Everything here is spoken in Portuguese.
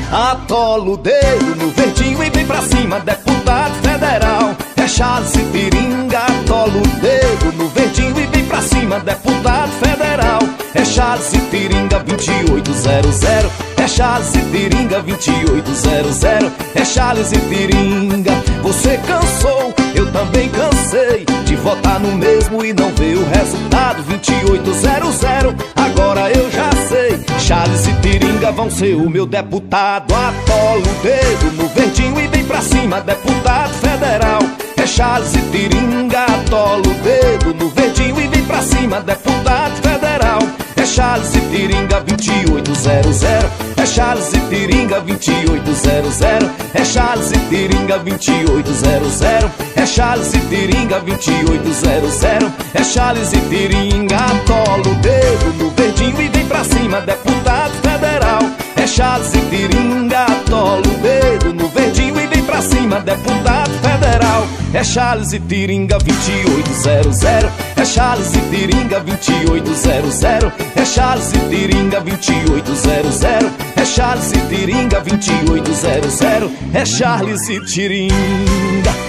Atola o dedo no verdinho e vem pra cima, deputado federal. É Charles e Tiringa. Atola o dedo no verdinho e vem pra cima, deputado federal. É Charles e Tiringa 2800. É Charles e Tiringa 2800. É Charles e Tiringa. Você cansou, eu também cansei de votar no mesmo e não ver o resultado. 2800, agora eu já sei, Charles e Tiringa vão ser o meu deputado. Atola o dedo no verdinho e vem pra cima, deputado federal. É Charles e Tiringa. Atola o dedo no verdinho e vem pra cima, deputado federal. É Charles e Tiringa 2800. É Charles e Tiringa 2800. É Charles e Tiringa 2800. É Charles e Tiringa 2800. É Charles e Tiringa. Atola o dedo no verdinho e vem pra cima, deputado federal. É Charles e Tiringa. Atola o dedo no verdinho e vem pra cima, deputado federal. É Charles e Tiringa 2800. É Charles e Tiringa 2800. É Charles e Tiringa 2800. É Charles e Tiringa 2800. É Charles e Tiringa.